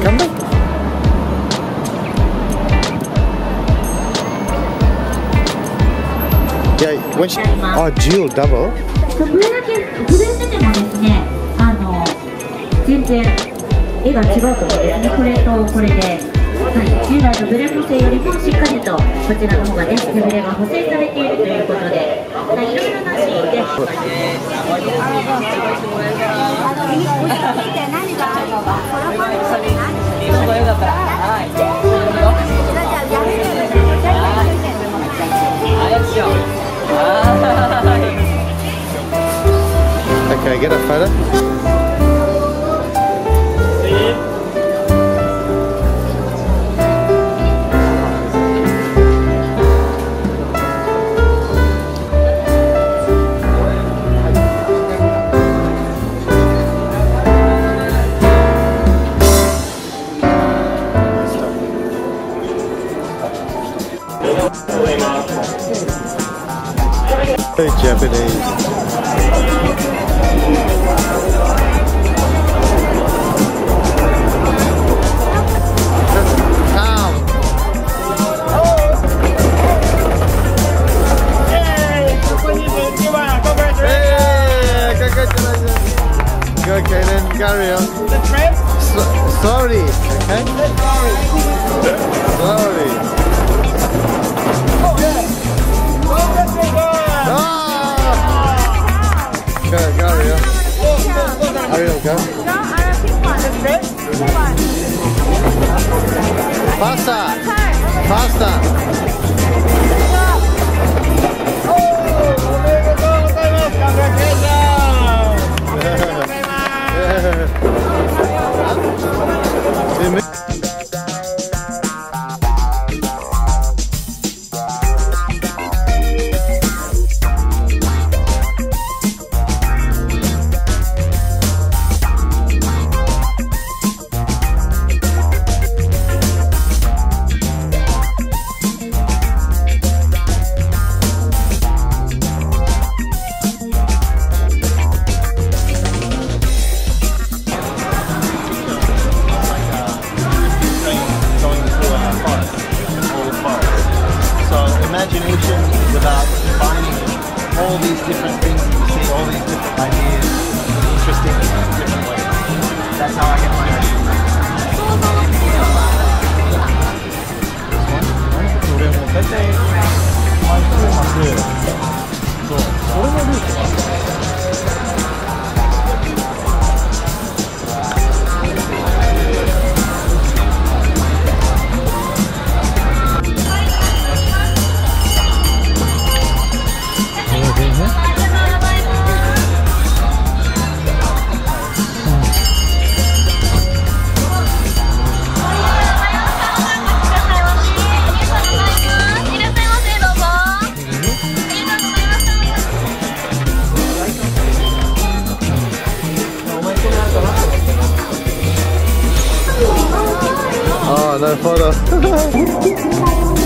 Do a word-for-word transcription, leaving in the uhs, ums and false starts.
Come back. Yeah, when she, oh, Jill double. これだけ震えててもですね、あの全然絵が違うと思うんですね。これとこれで、はい、従来のブレ補正よりもしっかりとこちらの方がね、手ブレが補正されているということで、いろいろなシーンで。 Okay, get a photo. Very Japanese. Okay, then carry on. So, sorry, okay? Sorry. Okay, carry on. Carry on, go. Faster! Faster! Imagination without combining all these different things, and you see all these different ideas interesting in different ways. That's how I get my ideas. Oh, no photo.